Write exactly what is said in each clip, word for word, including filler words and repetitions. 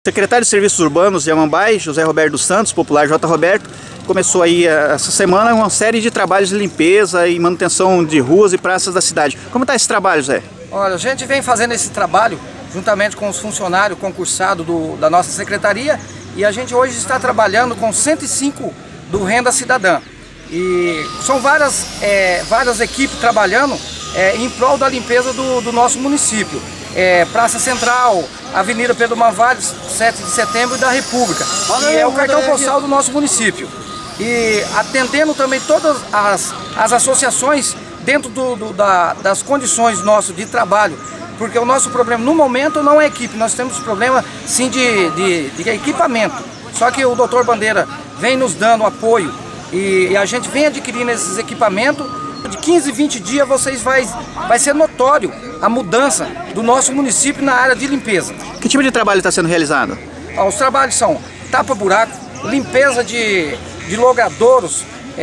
Secretário de Serviços Urbanos de Amambai, José Roberto dos Santos, popular J. Roberto, começou aí essa semana uma série de trabalhos de limpeza e manutenção de ruas e praças da cidade. Como está esse trabalho, Zé? Olha, a gente vem fazendo esse trabalho juntamente com os funcionários concursados do, da nossa secretaria, e a gente hoje está trabalhando com cento e cinco do Renda Cidadã. E são várias, é, várias equipes trabalhando é, em prol da limpeza do, do nosso município. É, Praça Central, Avenida Pedro Manvalho, sete de setembro e da República. E é o cartão postal do nosso município. E atendendo também todas as, as associações dentro do, do, da, das condições nossas de trabalho. Porque o nosso problema no momento não é equipe, nós temos problema sim de, de, de equipamento. Só que o doutor Bandeira vem nos dando apoio e, e a gente vem adquirindo esses equipamentos. De quinze, vinte dias vocês vai, vai ser notório a mudança do nosso município na área de limpeza. Que tipo de trabalho está sendo realizado? Os trabalhos são tapa-buraco, limpeza de, de logradouros,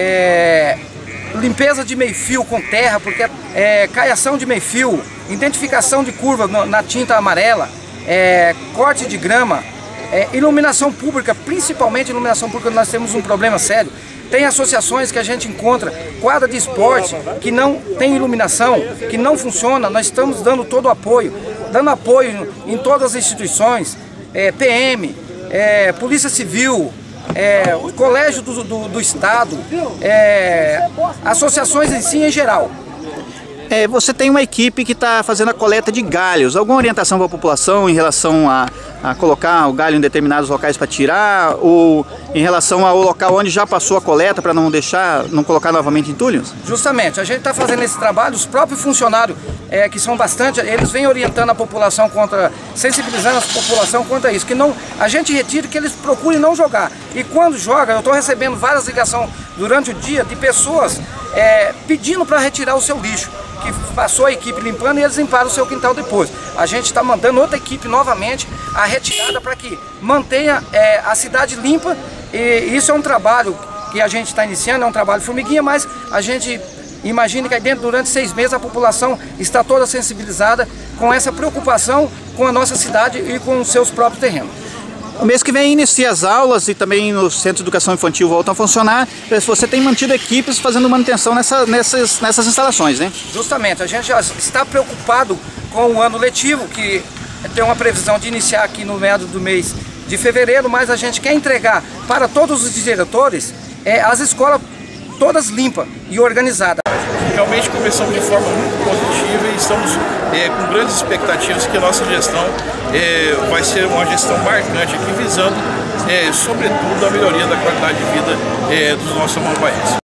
é, limpeza de meio-fio com terra, porque é caiação de meio-fio, identificação de curva na tinta amarela, é, corte de grama, é, iluminação pública, principalmente iluminação pública, nós temos um problema sério. Tem associações que a gente encontra, quadra de esporte, que não tem iluminação, que não funciona, nós estamos dando todo o apoio, dando apoio em todas as instituições, é, P M, é, Polícia Civil, é, o Colégio do, do, do Estado, é, associações em si em geral. É, você tem uma equipe que está fazendo a coleta de galhos. Alguma orientação para a população em relação a, a colocar o galho em determinados locais para tirar, ou em relação ao local onde já passou a coleta para não deixar, não colocar novamente entulhos? Justamente, a gente está fazendo esse trabalho, os próprios funcionários, é, que são bastante, eles vêm orientando a população contra, sensibilizando a população contra isso, que não, a gente retira, que eles procurem não jogar. E quando joga, eu estou recebendo várias ligações durante o dia de pessoas é, pedindo para retirar o seu lixo, que passou a equipe limpando e eles limparam o seu quintal depois. A gente está mandando outra equipe novamente a retirada para que mantenha é, a cidade limpa, e isso é um trabalho que a gente está iniciando, é um trabalho formiguinha, mas a gente imagina que aí dentro, durante seis meses, a população está toda sensibilizada com essa preocupação com a nossa cidade e com os seus próprios terrenos. O mês que vem inicia as aulas e também no Centro de Educação Infantil voltam a funcionar. Você tem mantido equipes fazendo manutenção nessa, nessas, nessas instalações, né? Justamente, a gente já está preocupado com o ano letivo, que tem uma previsão de iniciar aqui no meados do mês de fevereiro, mas a gente quer entregar para todos os diretores é, as escolas todas limpas e organizadas. Realmente começamos de forma muito positiva e estamos é, com grandes expectativas que a nossa gestão é, vai ser uma gestão marcante aqui, visando, é, sobretudo, a melhoria da qualidade de vida é, dos nossos amambaienses.